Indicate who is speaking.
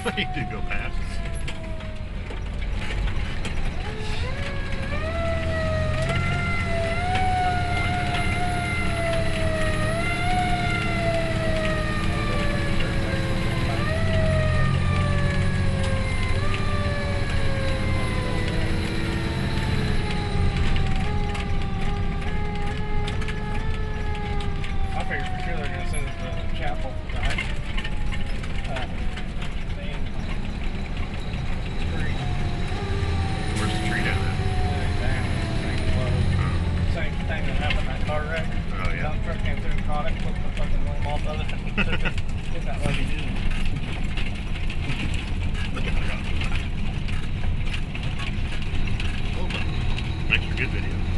Speaker 1: He did go past.
Speaker 2: I figured for sure they're going to send us to the chapel tonight.
Speaker 1: Where's the tree down
Speaker 2: Same thing that happened in that car wreck.
Speaker 1: Oh, yeah.
Speaker 2: Dump truck came through and caught it, flipped the fucking limb off of it, and took it. Did not let me do it.
Speaker 1: Look at that. Oh, makes for good video.